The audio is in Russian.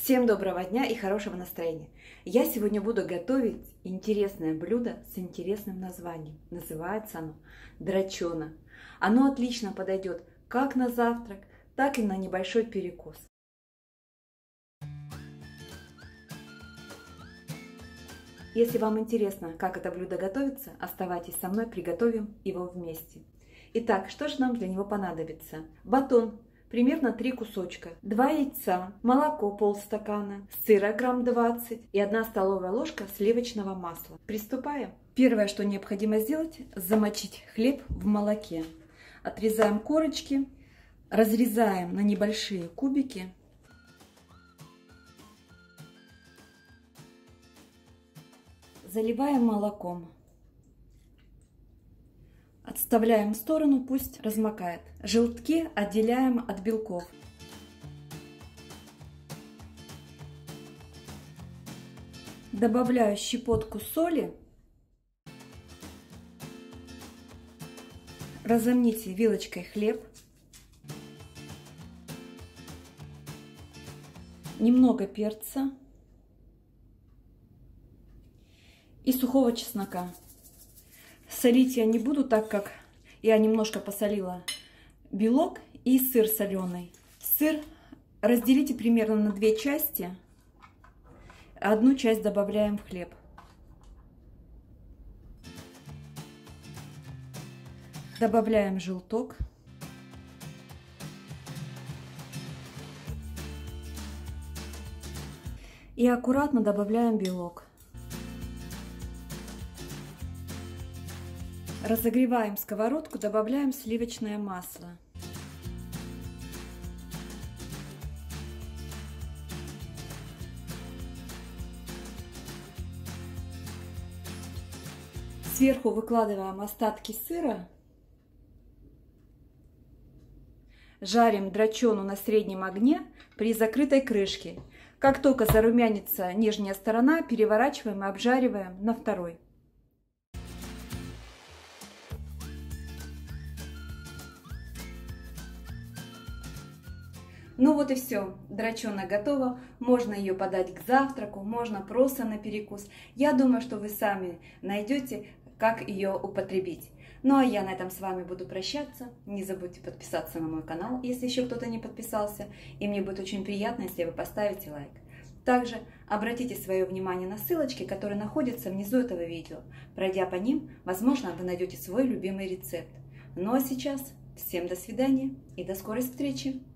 Всем доброго дня и хорошего настроения! Я сегодня буду готовить интересное блюдо с интересным названием. Называется оно драчона. Оно отлично подойдет как на завтрак, так и на небольшой перекус. Если вам интересно, как это блюдо готовится, оставайтесь со мной, приготовим его вместе. Итак, что же нам для него понадобится? Батон. Примерно 3 кусочка, 2 яйца, молоко полстакана, сыра грамм 20 и 1 столовая ложка сливочного масла. Приступаем. Первое, что необходимо сделать, замочить хлеб в молоке. Отрезаем корочки, разрезаем на небольшие кубики. Заливаем молоком. Отставляем в сторону, пусть размокает. Желтки отделяем от белков. Добавляю щепотку соли. Разомните вилочкой хлеб. Немного перца и сухого чеснока. Солить я не буду, так как я немножко посолила белок и сыр соленый. Сыр разделите примерно на 2 части. Одну часть добавляем в хлеб. Добавляем желток. И аккуратно добавляем белок. Разогреваем сковородку, добавляем сливочное масло. Сверху выкладываем остатки сыра. Жарим драчону на среднем огне при закрытой крышке. Как только зарумянится нижняя сторона, переворачиваем и обжариваем на второй. Ну вот и все, драчона готова, можно ее подать к завтраку, можно просто на перекус. Я думаю, что вы сами найдете, как ее употребить. Ну а я на этом с вами буду прощаться. Не забудьте подписаться на мой канал, если еще кто-то не подписался. И мне будет очень приятно, если вы поставите лайк. Также обратите свое внимание на ссылочки, которые находятся внизу этого видео. Пройдя по ним, возможно, вы найдете свой любимый рецепт. Ну а сейчас всем до свидания и до скорой встречи!